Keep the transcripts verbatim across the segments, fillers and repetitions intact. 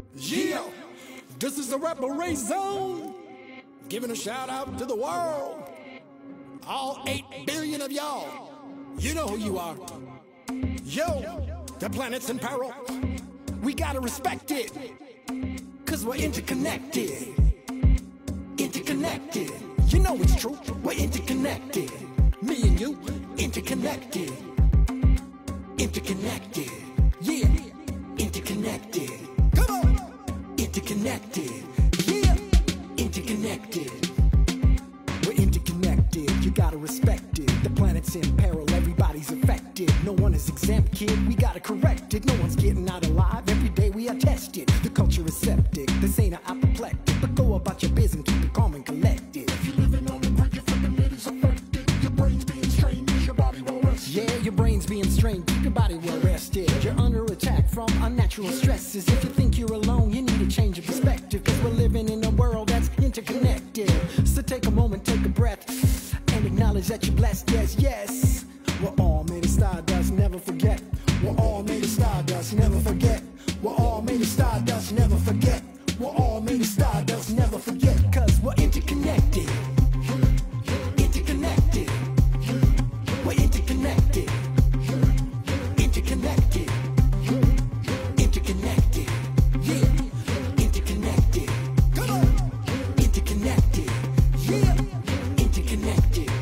Yeah, this is the Rebel Race Zone. Giving a shout out to the world. All eight billion of y'all. You know who you are. Yo, the planet's in peril. We gotta respect it. Cause we're interconnected. Interconnected. You know it's true. We're interconnected. Me and you, interconnected. Interconnected. Yeah, interconnected. Come on. Interconnected. Yeah, interconnected. We're interconnected. You gotta respect it. The planet's in peril. Everybody's affected. No one is exempt, kid. We gotta correct it. No one's getting out alive. Every day we are tested. The culture is septic. This ain't an apoplectic. But go about your biz and keep it calm and collected. If you're living on the brink, your fucking it is affected. Your brain's being strained. Your body will rest. Yeah, your brain's being strained. Keep your body well rested. You're under attack from unnatural stresses. If you think you're alone, you need a change of perspective. Cause we're living in a world that's interconnected. So take a moment, take a breath, and acknowledge that you're blessed. Yes, yes. We're all made of stardust, never forget. We're all made of stardust, never forget. We're all made of stardust, never forget. We're all made of stardust, never forget. Cause we're interconnected. Interconnected. We're interconnected. Interconnected. Interconnected. Yeah. Interconnected. Come on. Interconnected. Yeah. Interconnected.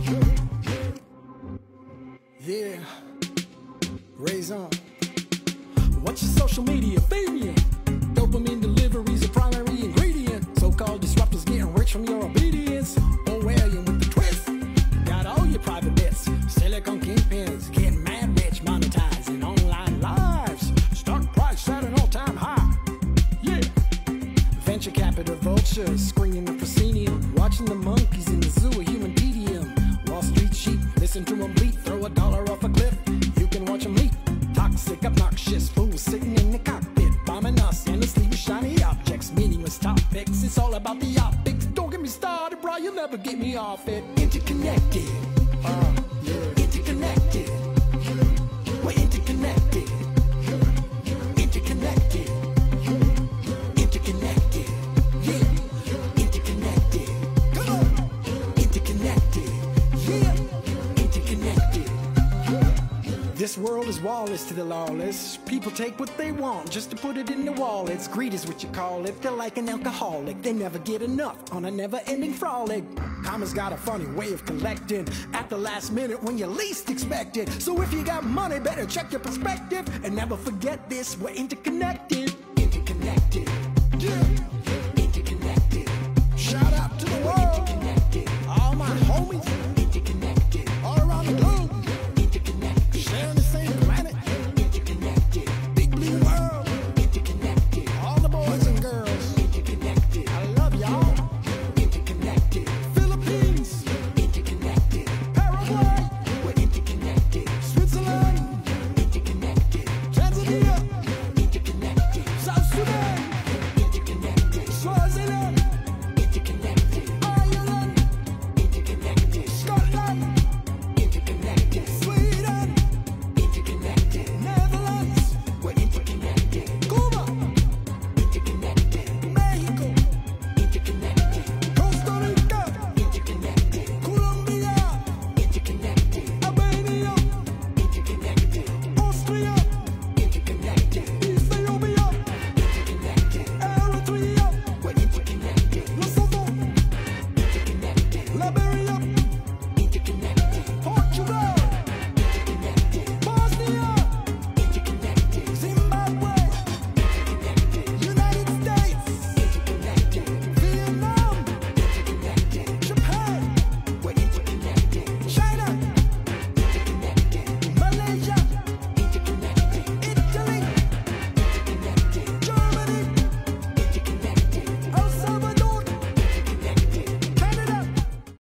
Yeah. Raise on. What's your social media? Fabian. Dopamine delivery is a primary ingredient. So-called disruptors getting rich from your obedience. Orwellian with the twist. Got all your private bits. Silicon kingpins getting mad rich, monetizing online lives. Stock price at an all-time high. Yeah. Venture capital vultures screaming the proscenium. Watching the monkeys in the zoo of human tedium. Wall Street sheep, listen to them bleat. Throw a dollar off a cliff. You can watch them leap. Toxic, obnoxious fools sitting in the cockpit, bombing us endlessly with shiny objects, meaningless topics. It's all about the optics. Don't get me started, bro. You'll never get me off it. Interconnected. Uh, yeah. Interconnected. We're interconnected. Interconnected. Interconnected. Yeah. Interconnected. Come on. Interconnected. Yeah. Interconnected. This world is lawless to the lawless. People take what they want just to put it in their wallets. Greed is what you call it. They're like an alcoholic. They never get enough on a never-ending frolic. Karma's got a funny way of collecting at the last minute when you least expect it. So if you got money, better check your perspective and never forget this. We're interconnected.